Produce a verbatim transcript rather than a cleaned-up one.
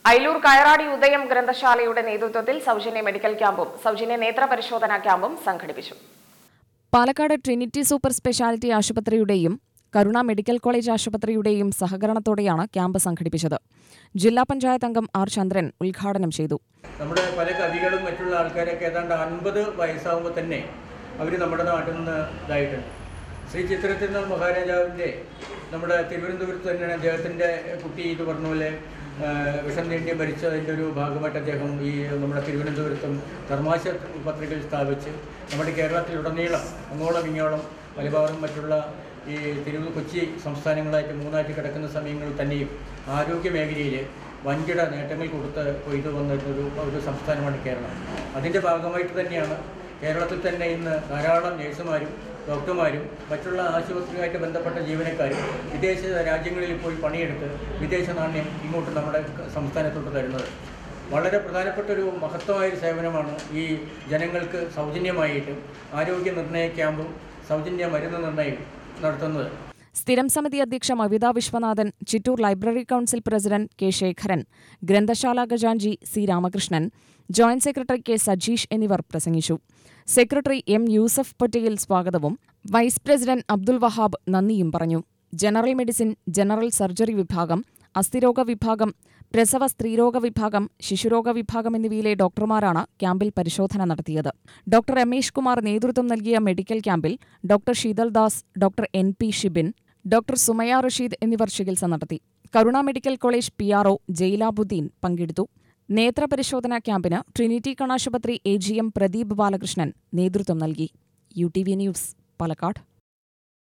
അയിലൂർ കയറാടി ഉദയം ഗ്രന്ഥശാലയുടെ നേതൃത്വത്തിൽ സൗജന്യ മെഡിക്കൽ ക്യാമ്പും സൗജന്യ നേത്ര പരിശോധനാ ക്യാമ്പും സംഘടിപ്പിച്ചു. പാലക്കാട് ട്രിനിറ്റി സൂപ്പർ സ്പെഷ്യാലിറ്റി ആശുപത്രിയുടെയും കരുണ മെഡിക്കൽ കോളേജ് ആശുപത്രിയുടെയും സഹകരണത്തോടെയാണ് ക്യാമ്പ് സംഘടിപ്പിച്ചത്. ജില്ലാ പഞ്ചായത്ത് അംഗം ആർ ചന്ദ്രൻ ഉദ്ഘാടനം ചെയ്തു. നമ്മുടെ പല കവികളും മറ്റുള്ള ആൾക്കാരൊക്കെ ഏതാണ്ട് അൻപത് വയസ്സാകുമ്പോൾ തന്നെ അവർ നമ്മുടെ നാട്ടിൽ നിന്ന് ഇതായിട്ടുണ്ട്. ശ്രീ ചിത്രത്തിരുന്നാൾ മഹാരാജാവിൻ്റെ നമ്മുടെ തിരുവനന്തപുരത്ത് തന്നെയാണ് അദ്ദേഹത്തിൻ്റെ കുട്ടി ഇത് പറഞ്ഞ പോലെ വിഷം നീണ്ടി മരിച്ചതിൻ്റെ ഒരു ഭാഗമായിട്ട് അദ്ദേഹം ഈ നമ്മുടെ തിരുവനന്തപുരത്തും ധർമാശ പത്രികകൾ സ്ഥാപിച്ച് നമ്മുടെ കേരളത്തിലുടനീളം അങ്ങോളം ഇങ്ങോളം മലബാറും മറ്റുള്ള ഈ തിരുവ കൊച്ചി സംസ്ഥാനങ്ങളായിട്ട് മൂന്നായിട്ട് കിടക്കുന്ന സമയങ്ങളിൽ തന്നെയും ആരോഗ്യ മേഖലയിൽ വൻകിട നേട്ടങ്ങൾ കൊടുത്ത് കൊയ്തു വന്നിട്ടൊരു ഒരു സംസ്ഥാനമാണ് കേരളം. അതിൻ്റെ ഭാഗമായിട്ട് തന്നെയാണ് കേരളത്തിൽ തന്നെ ഇന്ന് ധാരാളം നഴ്സുമാരും ഡോക്ടർമാരും മറ്റുള്ള ആശുപത്രിയുമായിട്ട് ബന്ധപ്പെട്ട ജീവനക്കാരും വിദേശ രാജ്യങ്ങളിൽ പോയി പണിയെടുത്ത് വിദേശ നാണ്യം ഇങ്ങോട്ട് നമ്മുടെ സംസ്ഥാനത്തോട്ട് തരുന്നത്. വളരെ പ്രധാനപ്പെട്ടൊരു മഹത്വമായൊരു സേവനമാണ് ഈ ജനങ്ങൾക്ക് സൗജന്യമായിട്ട് ആരോഗ്യ നിർണയ ക്യാമ്പും സൗജന്യ മരുന്ന് നിർണയം നടത്തുന്നത്. സ്ഥിരം സമിതി അധ്യക്ഷ Mavitha Viswanathan, Chittur library council president K Sekharan, ഗ്രന്ഥശാല ഖജാൻജി C Ramakrishnan, joint secretary K Sajeesh എന്നിവർ പ്രസംഗിച്ചു. സെക്രട്ടറി എം യൂസഫ് പട്ടേൽ സ്വാഗതവും വൈസ് പ്രസിഡന്റ് അബ്ദുൽ വഹാബ് നന്ദിയും പറഞ്ഞു. ജനറൽ മെഡിസിൻ, ജനറൽ സർജറി വിഭാഗം, അസ്ഥിരോഗ വിഭാഗം, പ്രസവ സ്ത്രീരോഗ വിഭാഗം, ശിശുരോഗ വിഭാഗം എന്നിവയിലെ ഡോക്ടർമാരാണ് ക്യാമ്പിൽ പരിശോധന നടത്തിയത്. ഡോക്ടർ രമേഷ് കുമാർ നേതൃത്വം നൽകിയ മെഡിക്കൽ ക്യാമ്പിൽ doctor Sheethal Das, doctor N P Shibin, doctor Sumaya Rasheed എന്നിവർ ചികിത്സ നടത്തി. Karuna medical college P R O Jailabuddin പങ്കെടുത്തു. നേത്ര പരിശോധനാ ക്യാമ്പിന് ട്രിനിറ്റി കണ്ണാശുപത്രി A G M Pradeep Balakrishnan നേതൃത്വം നൽകി. U T V news, Palakkad.